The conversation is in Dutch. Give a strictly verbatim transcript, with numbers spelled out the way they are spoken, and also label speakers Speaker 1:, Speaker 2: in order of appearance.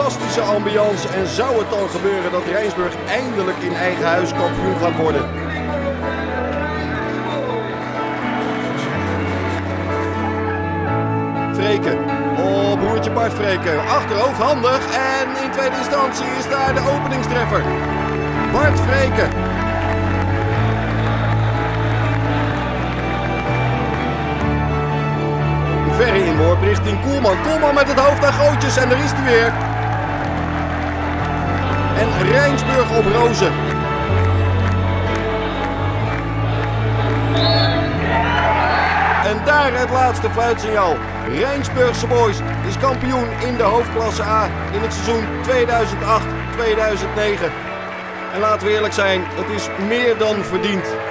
Speaker 1: fantastische ambiance. En zou het dan gebeuren dat Rijnsburg eindelijk in eigen huis kampioen gaat worden? Vreken. Oh, broertje Bart Vreken. Achterhoofd handig. En in tweede instantie is daar de openingstreffer. Bart Vreken. Verre inworp richting Koelman. Koelman met het hoofd aan Gootjes en daar is hij weer. En Rijnsburg op Rozen. En daar het laatste fluitsignaal. Rijnsburgse Boys is kampioen in de hoofdklasse A in het seizoen tweeduizend acht tweeduizend negen. En laten we eerlijk zijn, het is meer dan verdiend.